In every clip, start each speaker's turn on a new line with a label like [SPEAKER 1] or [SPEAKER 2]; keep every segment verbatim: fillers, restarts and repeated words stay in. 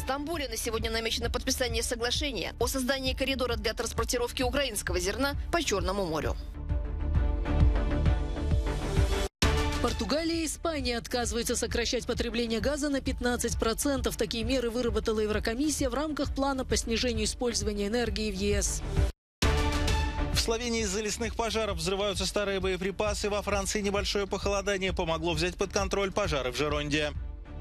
[SPEAKER 1] Стамбуле на сегодня намечено подписание соглашения о создании коридора для транспортировки украинского зерна по Черному морю.
[SPEAKER 2] Португалия и Испания отказываются сокращать потребление газа на пятнадцать процентов. Такие меры выработала Еврокомиссия в рамках плана по снижению использования энергии в ЕС.
[SPEAKER 3] В Словении из-за лесных пожаров взрываются старые боеприпасы. Во Франции небольшое похолодание помогло взять под контроль пожары в Жеронде.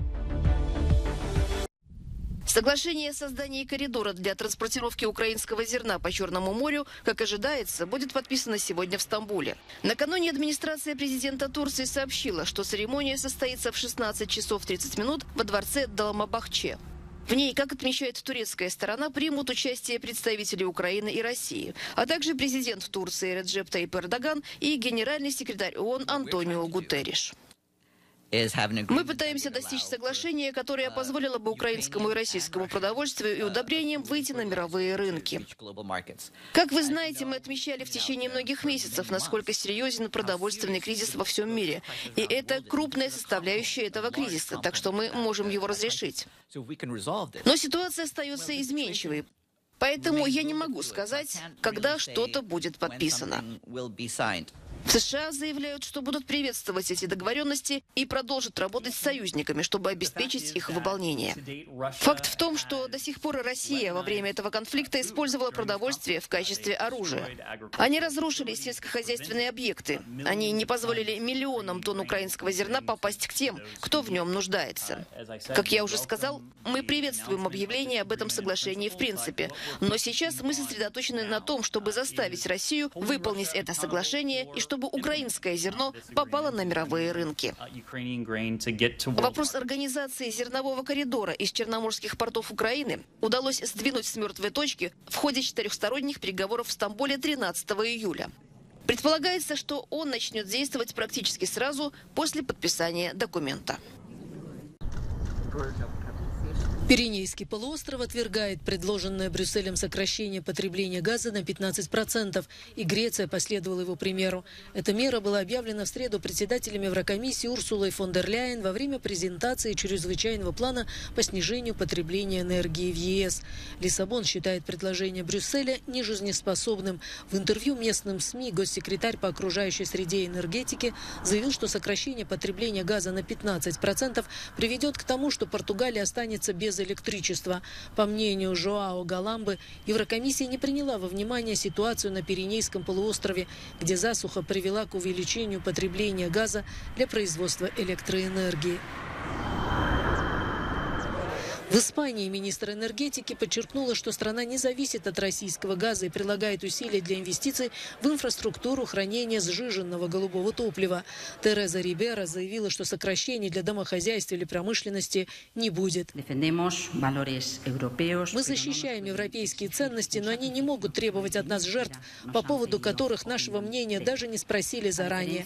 [SPEAKER 1] Соглашение о создании коридора для транспортировки украинского зерна по Черному морю, как ожидается, будет подписано сегодня в Стамбуле. Накануне администрация президента Турции сообщила, что церемония состоится в шестнадцать часов тридцать минут во дворце Долмабахче. В ней, как отмечает турецкая сторона, примут участие представители Украины и России, а также президент Турции Реджеп Тайип Эрдоган и генеральный секретарь ООН Антонио Гутерриш. Мы пытаемся достичь соглашения, которое позволило бы украинскому и российскому продовольствию и удобрениям выйти на мировые рынки. Как вы знаете, мы отмечали в течение многих месяцев, насколько серьезен продовольственный кризис во всем мире. И это крупная составляющая этого кризиса, так что мы можем его разрешить. Но ситуация остается изменчивой. Поэтому я не могу сказать, когда что-то будет подписано. В США заявляют, что будут приветствовать эти договоренности и продолжат работать с союзниками, чтобы обеспечить их выполнение. Факт в том, что до сих пор Россия во время этого конфликта использовала продовольствие в качестве оружия. Они разрушили сельскохозяйственные объекты. Они не позволили миллионам тонн украинского зерна попасть к тем, кто в нем нуждается. Как я уже сказал, мы приветствуем объявление об этом соглашении в принципе. Но сейчас мы сосредоточены на том, чтобы заставить Россию выполнить это соглашение и чтобы украинское зерно попало на мировые рынки. Вопрос организации зернового коридора из черноморских портов Украины удалось сдвинуть с мертвой точки в ходе четырехсторонних переговоров в Стамбуле тринадцатого июля. Предполагается, что он начнет действовать практически сразу после подписания документа.
[SPEAKER 2] Пиренейский полуостров отвергает предложенное Брюсселем сокращение потребления газа на пятнадцать процентов, и Греция последовала его примеру. Эта мера была объявлена в среду председателем Еврокомиссии Урсулой фон дер Ляйен во время презентации чрезвычайного плана по снижению потребления энергии в ЕС. Лиссабон считает предложение Брюсселя нежизнеспособным. В интервью местным СМИ госсекретарь по окружающей среде и энергетике заявил, что сокращение потребления газа на пятнадцать процентов приведет к тому, что Португалия останется без электричества. По мнению Жоао Галамбы, Еврокомиссия не приняла во внимание ситуацию на Пиренейском полуострове, где засуха привела к увеличению потребления газа для производства электроэнергии. В Испании министр энергетики подчеркнула, что страна не зависит от российского газа и прилагает усилия для инвестиций в инфраструктуру хранения сжиженного голубого топлива. Тереза Рибера заявила, что сокращений для домохозяйства или промышленности не будет. Мы защищаем европейские ценности, но они не могут требовать от нас жертв, по поводу которых нашего мнения даже не спросили заранее.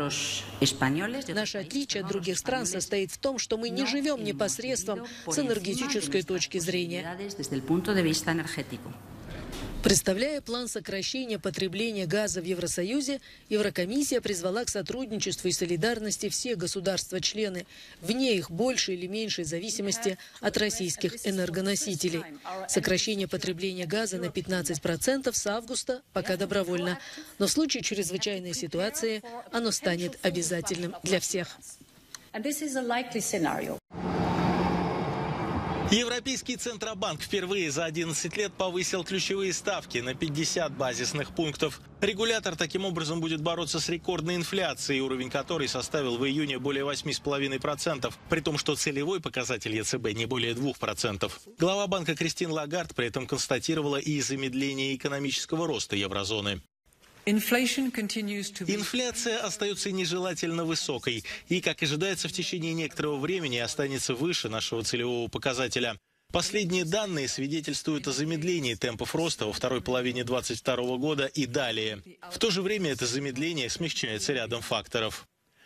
[SPEAKER 2] Наше отличие от других стран состоит в том, что мы не живем непосредством с энергетикой. Энергетической точки зрения. Представляя план сокращения потребления газа в Евросоюзе, Еврокомиссия призвала к сотрудничеству и солидарности все государства-члены, вне их большей или меньшей зависимости от российских энергоносителей. Сокращение потребления газа на пятнадцать процентов с августа пока добровольно, но в случае чрезвычайной ситуации оно станет обязательным для всех.
[SPEAKER 3] Европейский Центробанк впервые за одиннадцать лет повысил ключевые ставки на пятьдесят базисных пунктов. Регулятор таким образом будет бороться с рекордной инфляцией, уровень которой составил в июне более восьми с половиной процентов, при том, что целевой показатель ЕЦБ не более двух процентов. Глава банка Кристин Лагард при этом констатировала и замедление экономического роста еврозоны. Инфляция остается нежелательно высокой и, как ожидается, в течение некоторого времени останется выше нашего целевого показателя. Последние данные свидетельствуют о замедлении темпов роста во второй половине две тысячи двадцать второго года и далее. В то же время это замедление смягчается рядом факторов.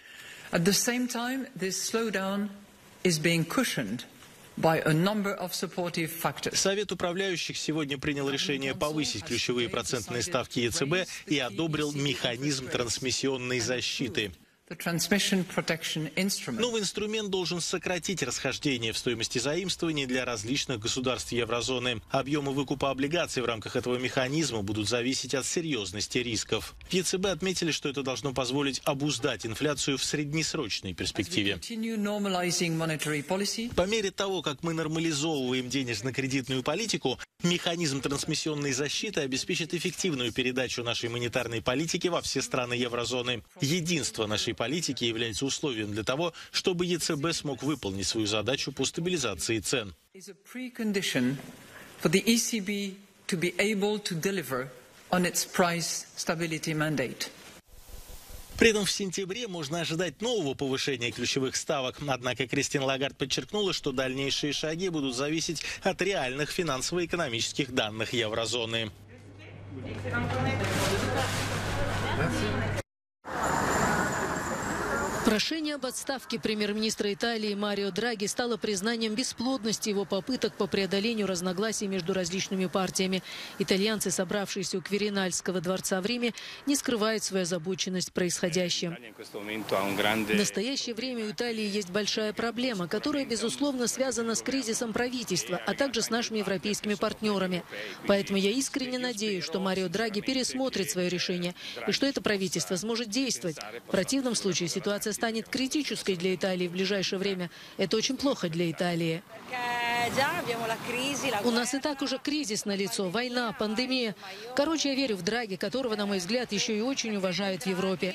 [SPEAKER 3] Совет управляющих сегодня принял решение повысить ключевые процентные ставки ЕЦБ и одобрил механизм трансмиссионной защиты. Новый инструмент должен сократить расхождение в стоимости заимствований для различных государств еврозоны. Объемы выкупа облигаций в рамках этого механизма будут зависеть от серьезности рисков. В ЕЦБ отметили, что это должно позволить обуздать инфляцию в среднесрочной перспективе. По мере того, как мы нормализовываем денежно-кредитную политику, механизм трансмиссионной защиты обеспечит эффективную передачу нашей монетарной политики во все страны еврозоны. Единство нашей политики является условием для того, чтобы ЕЦБ смог выполнить свою задачу по стабилизации цен. При этом в сентябре можно ожидать нового повышения ключевых ставок. Однако Кристин Лагард подчеркнула, что дальнейшие шаги будут зависеть от реальных финансово-экономических данных еврозоны.
[SPEAKER 2] Прошение об отставке премьер-министра Италии Марио Драги стало признанием бесплодности его попыток по преодолению разногласий между различными партиями. Итальянцы, собравшиеся у Квиринальского дворца в Риме, не скрывают свою озабоченность происходящим. В настоящее время у Италии есть большая проблема, которая, безусловно, связана с кризисом правительства, а также с нашими европейскими партнерами. Поэтому я искренне надеюсь, что Марио Драги пересмотрит свое решение и что это правительство сможет действовать. В противном случае ситуация станет критической для Италии в ближайшее время. Это очень плохо для Италии. У нас и так уже кризис налицо, война, пандемия. Короче, я верю в Драги, которого, на мой взгляд, еще и очень уважают в Европе.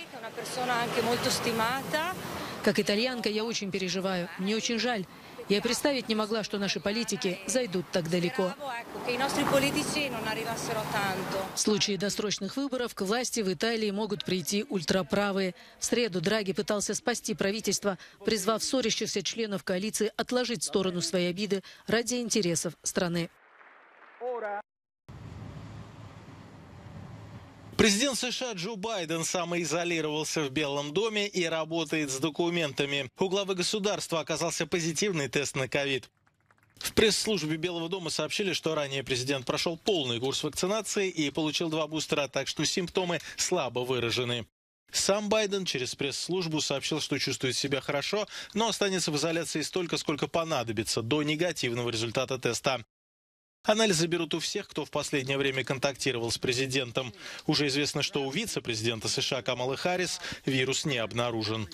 [SPEAKER 2] Как итальянка я очень переживаю. Мне очень жаль. Я представить не могла, что наши политики зайдут так далеко. В случае досрочных выборов к власти в Италии могут прийти ультраправые. В среду Драги пытался спасти правительство, призвав ссорящихся членов коалиции отложить в сторону свои обиды ради интересов страны.
[SPEAKER 3] Президент США Джо Байден самоизолировался в Белом доме и работает с документами. У главы государства оказался позитивный тест на ковид. В пресс-службе Белого дома сообщили, что ранее президент прошел полный курс вакцинации и получил два бустера, так что симптомы слабо выражены. Сам Байден через пресс-службу сообщил, что чувствует себя хорошо, но останется в изоляции столько, сколько понадобится до негативного результата теста. Анализы берут у всех, кто в последнее время контактировал с президентом. Уже известно, что у вице-президента США Камалы Харрис вирус не обнаружен.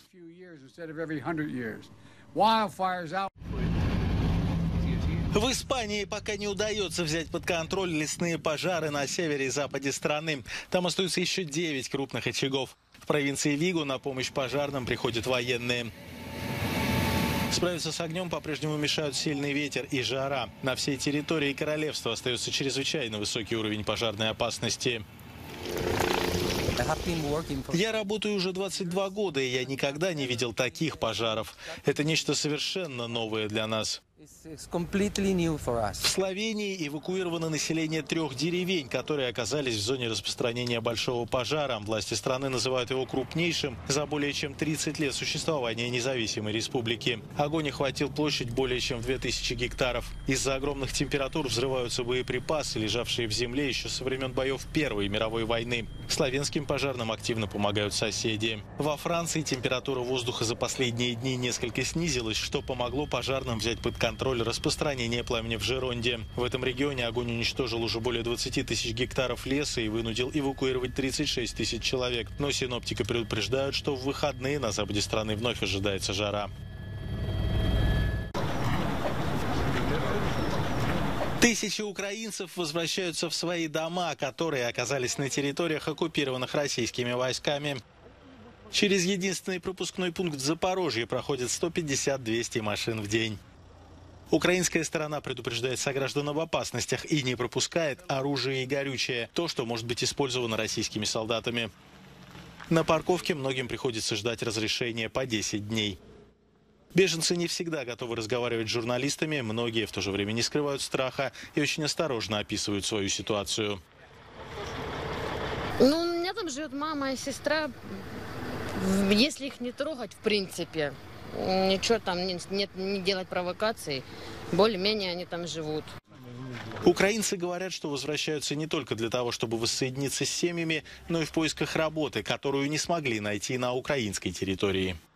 [SPEAKER 3] В Испании пока не удается взять под контроль лесные пожары на севере и западе страны. Там остаются еще девять крупных очагов. В провинции Виго на помощь пожарным приходят военные. Справиться с огнем по-прежнему мешают сильный ветер и жара. На всей территории королевства остается чрезвычайно высокий уровень пожарной опасности. Я работаю уже двадцать два года, и я никогда не видел таких пожаров. Это нечто совершенно новое для нас. В Словении эвакуировано население трех деревень, которые оказались в зоне распространения большого пожара. Власти страны называют его крупнейшим за более чем тридцать лет существования независимой республики. Огонь охватил площадь более чем в две тысячи гектаров. Из-за огромных температур взрываются боеприпасы, лежавшие в земле еще со времен боев Первой мировой войны. Словенским пожарным активно помогают соседи. Во Франции температура воздуха за последние дни несколько снизилась, что помогло пожарным взять под контроль контроль распространения пламени в Жеронде. В этом регионе огонь уничтожил уже более двадцати тысяч гектаров леса и вынудил эвакуировать тридцать шесть тысяч человек. Но синоптики предупреждают, что в выходные на западе страны вновь ожидается жара. Тысячи украинцев возвращаются в свои дома, которые оказались на территориях, оккупированных российскими войсками. Через единственный пропускной пункт в Запорожье проходят сто пятьдесят — двести машин в день. Украинская сторона предупреждает сограждан об опасностях и не пропускает оружие и горючее, то, что может быть использовано российскими солдатами. На парковке многим приходится ждать разрешения по десять дней. Беженцы не всегда готовы разговаривать с журналистами, многие в то же время не скрывают страха и очень осторожно описывают свою ситуацию.
[SPEAKER 4] Ну, у меня там живет мама и сестра. Если их не трогать, в принципе, ничего там, нет, не делать провокаций, более-менее они там живут.
[SPEAKER 3] Украинцы говорят, что возвращаются не только для того, чтобы воссоединиться с семьями, но и в поисках работы, которую не смогли найти на украинской территории.